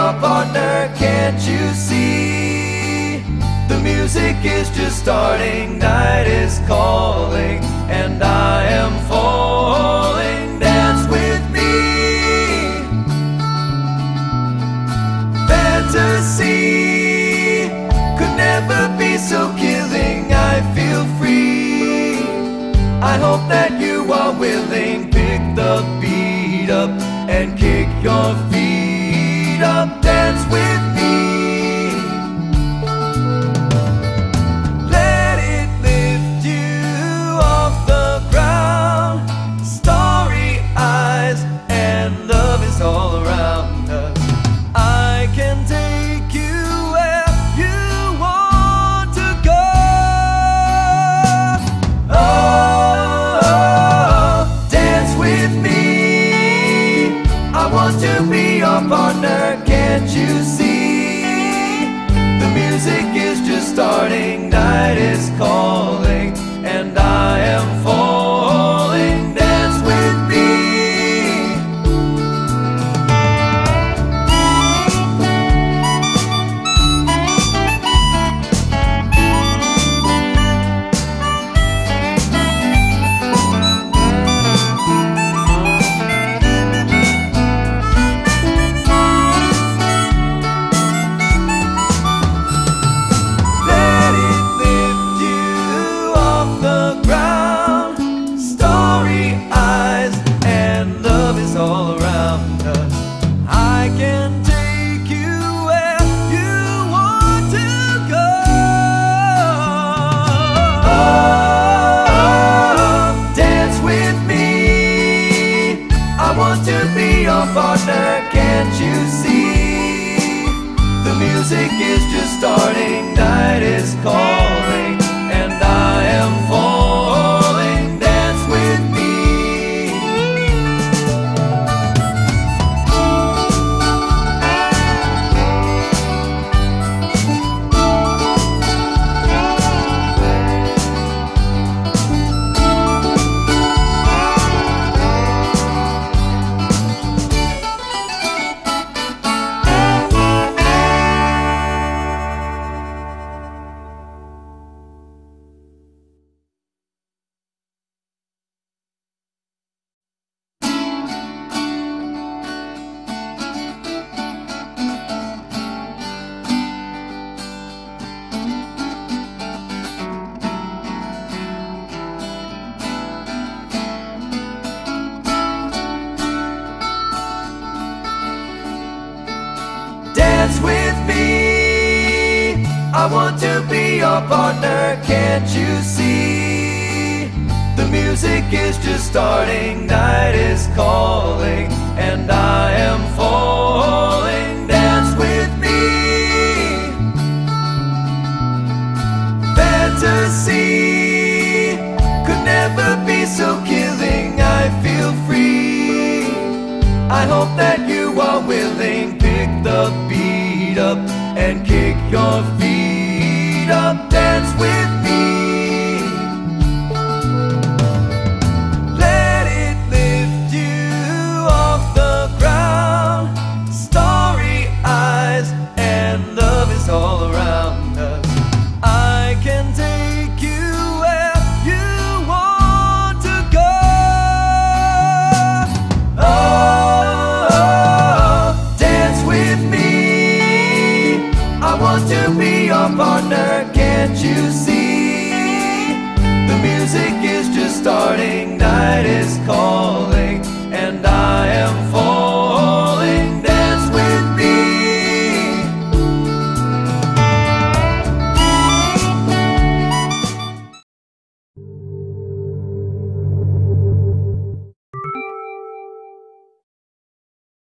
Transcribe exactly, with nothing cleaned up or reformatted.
your partner, can't you see? The music is just starting, night is calling, and I am falling. Dance with me. Fantasy could never be so killing. I feel free. I hope that you are willing. Pick the beat up and kick your feet up. Dance with me. Let it lift you off the ground. Starry eyes and love is all around us. I can take you where you want to go. Oh, dance with me. I want to be your partner, can't you see? The music is just starting, night is calling, and I am falling. Dance with me. All around us, I can take you where you want to go. Oh, dance with me. I want to be your partner, can't you see? The music is just starting, night is calling, and I am falling. Dance with me. Dance with me. I want to be your partner, can't you see? The music is just starting, night is calling, and I am falling. Dance with me. Fantasy could never be so killing. I feel free. I hope that you are willing. Pick the beat up and kick your feet up. Dance with me. Let it lift you off the ground. Starry eyes and love is all around us. I can take you where you want to go. Oh, dance with me. I want to be your partner.